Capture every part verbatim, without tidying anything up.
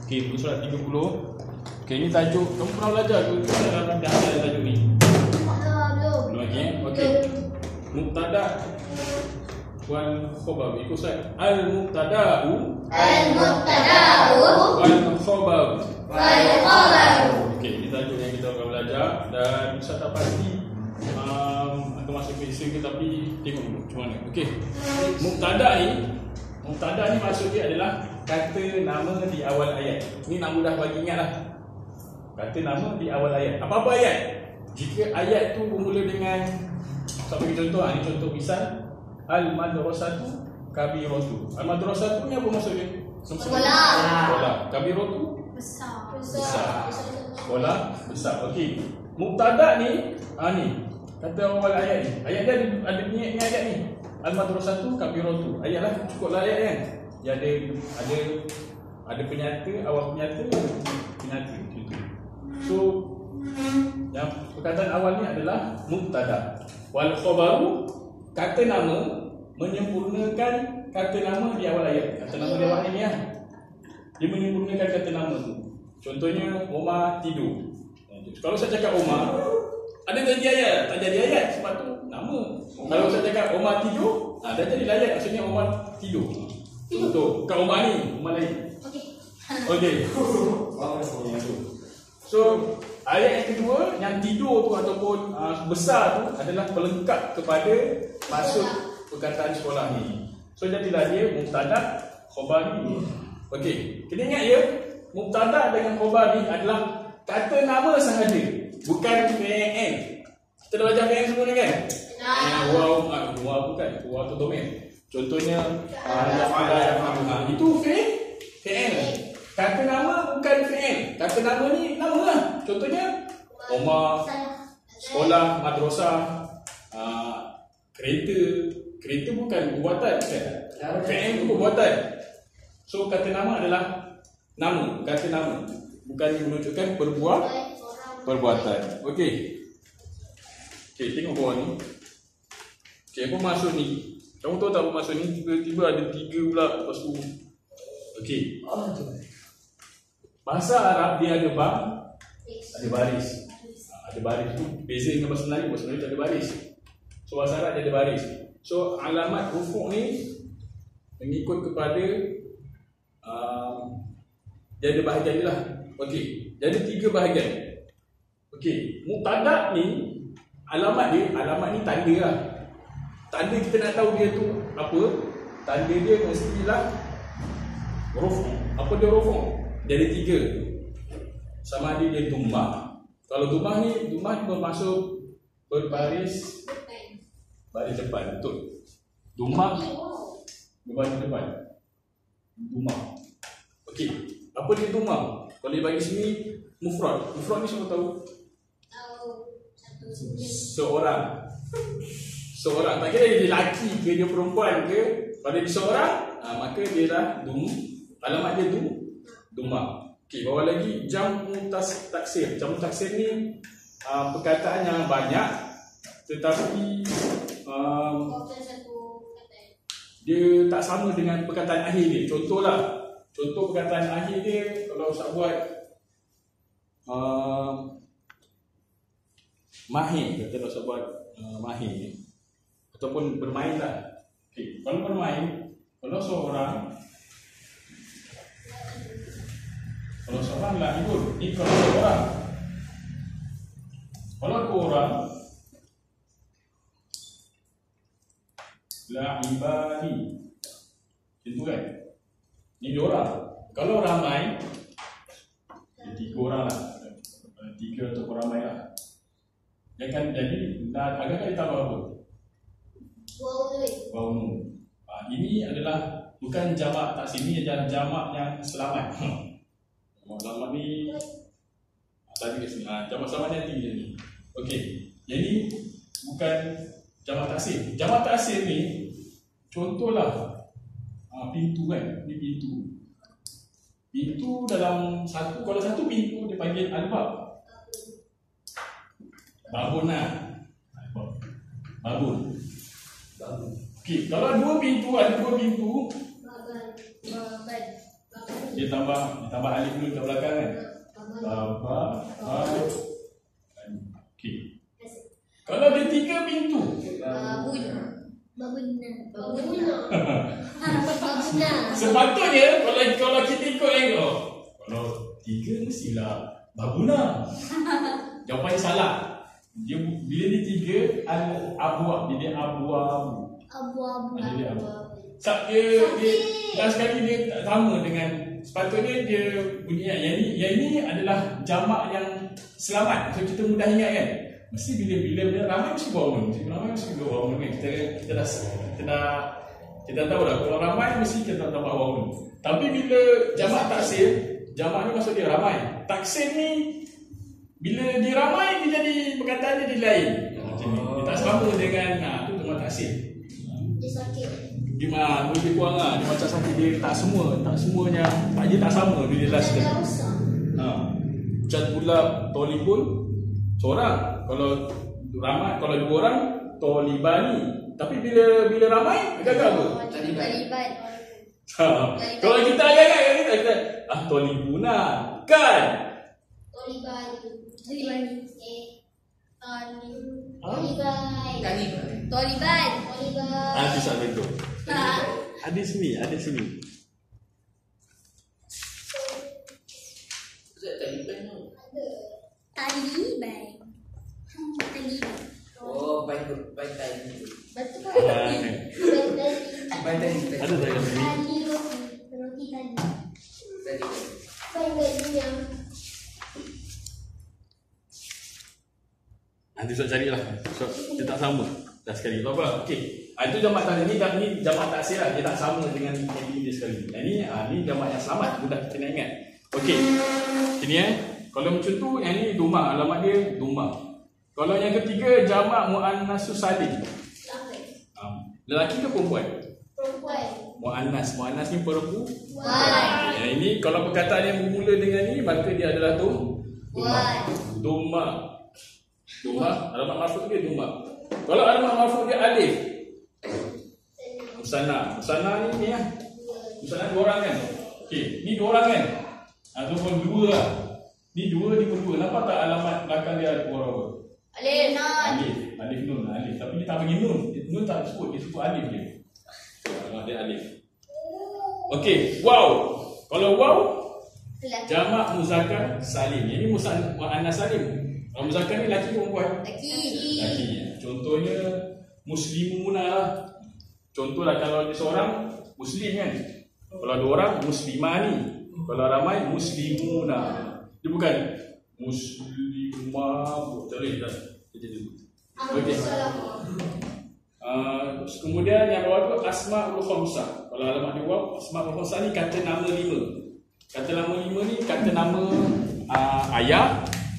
Okey, muka surat tiga puluh. Okey, ini tajuk. Kamu pernah belajar ke dalam dah ada tajuk ni? Belum. Belum lagi eh? Okey. Mubtada wal khabar. Ikut saya. Al-mubtada'u Al-mubtada'u wal khabar. wal khabar. Okey, ini tajuk yang kita akan belajar dan saya tak pasti um, akan masuk ke isu ke, tapi tengok dulu macam mana. Okey. Mubtada ni, mubtada ni maksud dia adalah kata nama di awal ayat. Ini nak mudah bagi ingat lah. Kata nama di awal ayat. Apa-apa ayat. Jika ayat tu bermula dengan, saya bagi contoh, ini contoh misal Al-madrasatu kabiratu. Al-madrasatu ni apa maksud dia? Sekolah. Sekolah. Kabiratu Besar. besar. Sekolah besar. Okey. Mubtada ni, ha ni. Kata awal ayat ni. Ayat dia ada ada bunyi ayat ni. Al-madrasatu kabiratu. Ayat lah, cukuplah ayat kan. Dia ada ada ada penyata, awal penyata, penyata gitu. So yang perkataan awal ni adalah mubtada. Wal khabaru, kata nama menyempurnakan kata nama di awal ayat. Kata nama di awal ni lah. Dia menyempurnakan kata nama tu. Contohnya Omar tidur. Kalau saya cakap Omar, ada jadi ayat, tak jadi ayat sebab tu nama. Kalau saya cakap Omar tidur, ha, dah jadi ayat, maksudnya Omar tidur. Contoh, kat Omar ni, Omar lain. Okey. Okey. So, ayat yang kedua, yang tidur tu ataupun uh, besar tu adalah pelengkap kepada masuk perkataan sekolah ni. So, jadilah dia mubtada khabar ni. Okey, kena ingat ya, mubtada dengan khabar ni adalah kata nama sahaja, bukan fi'il. Kita dah belajar fi'il sebelum ni kan? Ya, waw, ah, waw bukan, waw tu domain. Contohnya yaf'ala yaf'alu. Itu fi'il. Fi'il. Kata nama bukan fi'il. Kata nama ni nama lah. Contohnya Omar, sekolah, madrasah, uh, kereta. Kereta bukan perbuatan kan? Fi'il tu perbuatan. So kata nama adalah nama, kata nama. Bukan menunjukkan perbuat perbuatan. Okey. Okey, tengok bawah ni. Okey, apa maksud ni? Kamu tahu tak apa maksud ni? Tiba-tiba ada tiga pula lepas tu. Okey. Bahasa Arab dia ada bab, ada baris. Ada baris tu beza dengan bahasa Melayu. Bahasa Melayu tak ada baris. So bahasa Arab dia ada baris. So alamat rufu' ni mengikut kepada um, dia ada bahagian dia lah. Okey, jadi tiga bahagian. Okey, mubtada ni alamat dia, alamat ni tanda lah. Tanda kita nak tahu dia tu apa? Tanda dia mestilah rufu'. Apa dia rufu'? Dia ada tiga. Sama ada dia dummah. Kalau dummah ni, dummah ni bermaksud berbaris baris depan, betul. Dummah berbaris depan. Dummah. Okey, apa dia dummah? Kalau dia bagi sini mufrad. Mufrad ni siapa tahu? Tahu. Satu. Seorang. Seorang. Tak kira dia lelaki ke dia perempuan ke. Kalau dia seorang, ha, maka dia dah dum. Alamat dia tu dummah. Okey, bawah lagi jamu tas taksir. Jamu taksir ni uh, perkataan yang banyak tetapi um, dia tak sama dengan perkataan akhir dia. Contohlah, contoh perkataan akhir dia kalau saya buat uh, mahir, kata kalau saya buat uh, mahir ni ataupun bermain lah. Okey, kalau bermain, kalau seorang Kalau seorang lah ikut, ni kalau seorang. Kalau dua orang, la'ibani. Itu kan? Ni dua orang. Kalau ramai, tiga orang lah. Tiga atau ramai lah. Dia kan jadi, agak-agak ditambah apa? Waunu. Ha, ini adalah bukan jamak taksim, ini adalah jamak yang selamat. Jamak selamat ni tadi kat sini. Ha, jamak selamat yang tinggi ni. Okey. Jadi bukan jamak taksir. Jamak taksir ni contohlah ha, pintu kan. Ni pintu. Pintu dalam satu, kalau satu pintu dia panggil albab. Babun lah. Babun. Okey, kalau dua pintu, ada dua pintu. Baban. Baban. Baban. Dia tambah dia tambah alif dulu kat belakang kan. Tambah alif. Okey. Kalau dia tiga pintu. Babun. Babuna. Babuna. Babuna. Sepatutnya kalau kalau kita ikut yang oh, kalau tiga mestilah babuna. Jawapannya salah. Dia bila dia tiga al abwa, dia abu-abu. Abu-abu. Dia abu. Sebab dia, dia dan sekali dia tak sama dengan sepatutnya dia bunyi yang ini, yang ini adalah jamak yang selamat. So kita mudah ingat kan. Mesti bila-bila bila ramai mesti bawa nun. Mesti ramai mesti bawa nun kan. Kita kita dah kita dah kita tahu dah kalau ramai mesti kita tak bawa nun. Tapi bila jamak taksir, jamak ni maksud dia ramai. Taksir ni bila dia ramai dia jadi perkataan dia lain. Macam ni. Dia tak sama dengan nah tu jamak taksir. Dia sakit. Dia mah lebih kurang lah. Dia macam sakit dia tak semua, tak semuanya tak je tak sama bila last dia. Ha. Macam pula tolibun seorang. Kalau ramai, kalau dua orang tolibani. Tapi bila bila ramai dia kata apa? Taliban. Ha. Kalau kita agak-agak kita kata ah tolibuna kan. Taliban. Taliban. Eh. Taliban. Taliban. Taliban. Taliban. Ah, bisa betul. Ha. Ada sini, ada sini. Taliban tu. Taliban. Taliban. Oh, baik baik tadi. Betul kan? Ah, Baik tadi. ada tak yang sini? Tali roti. Roti tali. Tadi. Baik tadi yang Nanti Ustaz carilah. So, dia tak sama. Dah sekali. Tak apa. Okey. Ah, itu jamak tak ni dah ni jamak taksir lah. Dia tak sama dengan yang ini sekali. Yang ni ah ni jamak yang selamat. Mudah kita nak ingat. Okey. Sini eh. Kalau macam tu yang ni dumah, alamat dia dumah. Kalau yang ketiga jamak muannasus salim. Ah, lelaki ke perempuan? perempuan. Muannas. Muannas ni perempuan. Wan. Yang ini kalau perkataan yang bermula dengan ni maka dia adalah tu dumah. Dumah. Dumah, alamat marfu dia dumah. Kalau alamat marfu dia alif. Musanna. Musanna ni ni lah. Musanna dua orang kan? Okey, ni dua orang kan? Ataupun dua lah. Ni dua, ni pun dua. Nampak tak alamat belakang dia ada dua orang? Alif. Alif. Alif nun, alif. Tapi dia tak bagi nun. Nun tak sebut, dia sebut alif dia. Alamat dia alif. Okey, wow. Kalau wow, jamak muzakkar salim. Ini musanna muannas salim. Kalau muzakkar ni lelaki ke perempuan? Laki. Lelaki. Contohnya muslimuna lah. Contohlah kalau dia seorang muslim kan. Kalau dua orang muslimani. Kalau ramai muslimuna. Dia bukan muslimah. Tak boleh tak. Okey. Uh, kemudian yang bawah tu asmaul khamsah. Kalau alamat dia bawah asmaul khamsah ni kata nama lima. Kata nama lima ni kata nama uh, ayah.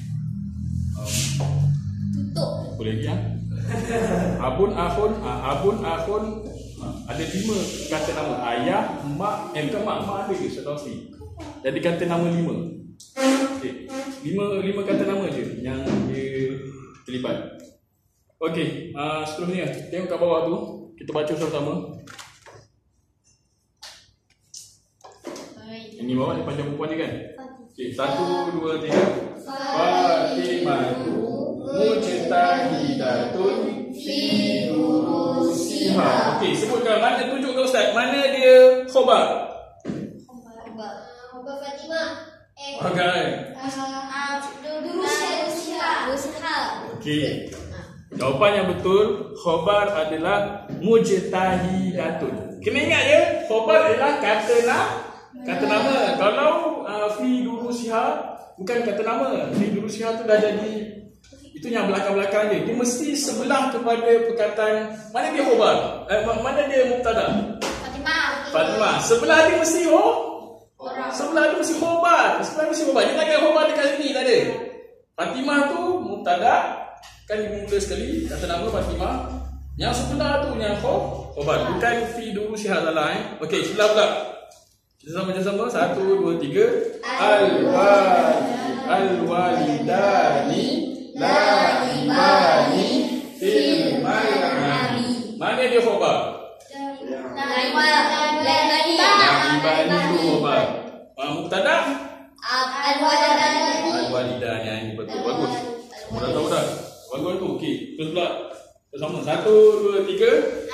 Tutup. Boleh lagi ya. Abun akhun, abun akhun ada lima kata nama ayah, mak, eh bukan mak, mak ada ke Ustaz Tausi. Jadi kata nama lima. Okey. Lima lima kata nama je yang dia terlibat. Okey, uh, seterusnya tengok kat bawah tu, kita baca sama-sama. Ini bawah ni panjang perempuan ni kan? Okey, satu, dua, tiga. Fatimatu mujtahidatun fi durusiha. Okey, sebutkan mana, tunjukkan Ustaz, mana dia khabar? Khabar Fatimah. Eh. Bagai. Durusiha. Okey. Jawapan yang betul, khabar adalah mujtahidatun. Kena ingat ya, khabar adalah kata nama, kata nama. Kalau uh, fi durusiha bukan kata nama. Fi durusiha tu dah jadi itu yang belakang-belakang dia. Dia mesti sebelah kepada perkataan mana dia khabar? Eh, mana dia mubtada? Fatimah. Fatimah. Sebelah dia mesti oh. Orang. Sebelah dia mesti khabar. Sebelah dia mesti khabar. Dia takkan khabar dekat sini, tak ada. Fatimah tu mubtada. Kan dimula sekali kata nama Fatimah. Yang sebelah tu yang khabar. Bukan fi durusiha salah eh. Okey, sebelah pula. Kita sama-sama. Satu, dua, tiga. Al-walid Al-walidani la ibani fil mal'ami. Mana dia khabar? Laibani. La ibani tu khabar. Uh, mubtada Al-walidani. al-walidan, yang ini betul. Bagus. Semua dah tahu dah. Bagus tu. Okey. Terus pula. Bersama. Satu, dua, tiga.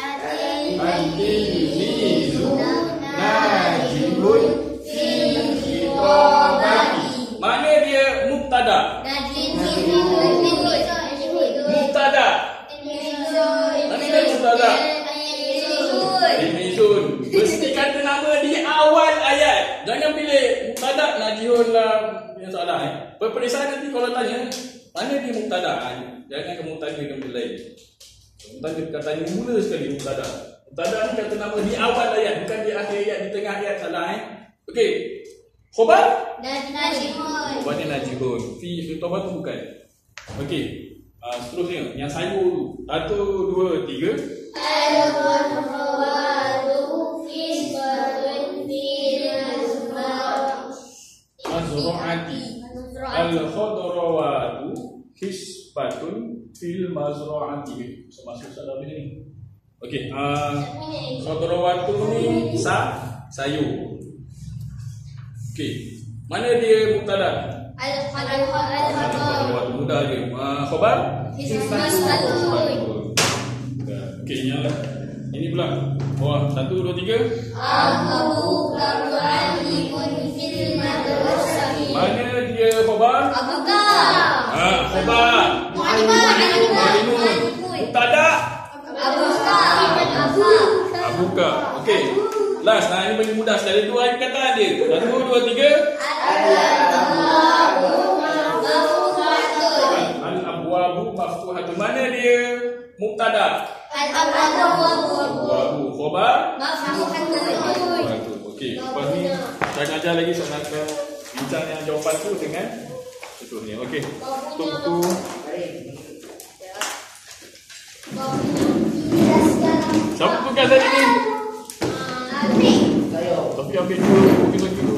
Al-timizu najibun fil khitabati. Mana dia mubtada? Mubtada. Mana dia mubtada? Timizun. Mesti kata nama di awal ayat. Jangan pilih mubtada najihun lah. Yang salah eh. Peperiksaan nanti kalau tanya, mana dia mubtada? Jangan kamu tanya benda lain. Tanya perkataan yang mula sekali mubtada. Mubtada ni kata nama di awal ayat, bukan di akhir ayat, di tengah ayat, salah eh. Okey. Khobar? Najihun. Khobar ni najihun. Fi khitabah tu bukan. Okey. Uh, seterusnya yang sayur tu. Satu, dua, tiga. Al-khadrawatu fisbatun fil Mazra'ati. Al-khadrawatu hisbatun fil mazra'ati. So, masuk salah benda ni. Okey, ah uh, khadrawatu ni sa sayur. Okey. Mana dia mubtada? Al-khadrawatu mudah dia. Ah uh, khabar? Hisbatun. Okey, yang ini pula. Bawah satu, dua, tiga. Abuka mu'allimun fil madrasati. Mana dia khabar? Abuka. Ah, khabar. Mu'allimun. Mubtada? Abuka. Abuka. Okey. Last, nah ini paling mudah sekali. Dua ayat kata dia. Satu, dua, tiga. Al-abwabu maftuhatun. Mana dia mubtada? Al-abwabu. Khabar? Maftuhatun. Okey. Lepas ni saya ajar lagi saya nak bincang yang jawapan tu dengan seterusnya. Okey. Tutup buku. Siapa tugas hari ni? Tapi Saya. Tapi ambil dua buku lagi.